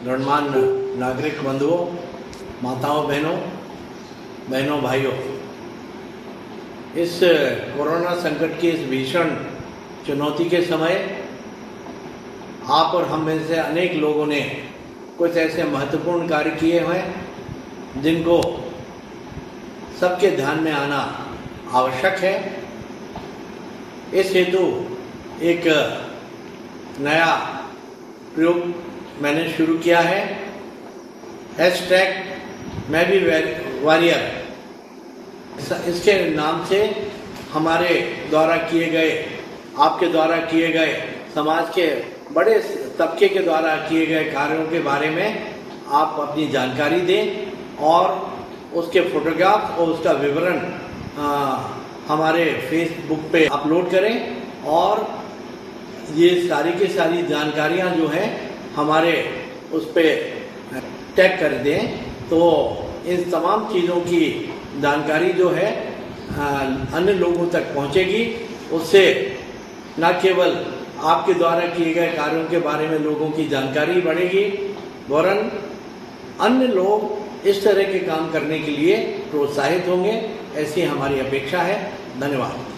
गणमान्य नागरिक बंधुओं, माताओं, बहनों भाइयों, इस कोरोना संकट की इस भीषण चुनौती के समय आप और हम में से अनेक लोगों ने कुछ ऐसे महत्वपूर्ण कार्य किए हैं जिनको सबके ध्यान में आना आवश्यक है। इस हेतु एक नया प्रयोग मैंने शुरू किया है, #मैं भी वॉरियर। इसके नाम से हमारे द्वारा किए गए, आपके द्वारा किए गए, समाज के बड़े तबके के द्वारा किए गए कार्यों के बारे में आप अपनी जानकारी दें और उसके फोटोग्राफ और उसका विवरण हमारे फेसबुक पे अपलोड करें और ये सारी की सारी जानकारियां जो हैं हमारे उस पे टैग कर दें, तो इन तमाम चीज़ों की जानकारी जो है अन्य लोगों तक पहुंचेगी। उससे न केवल आपके द्वारा किए गए कार्यों के बारे में लोगों की जानकारी बढ़ेगी, वरन अन्य लोग इस तरह के काम करने के लिए प्रोत्साहित होंगे, ऐसी हमारी अपेक्षा है। धन्यवाद।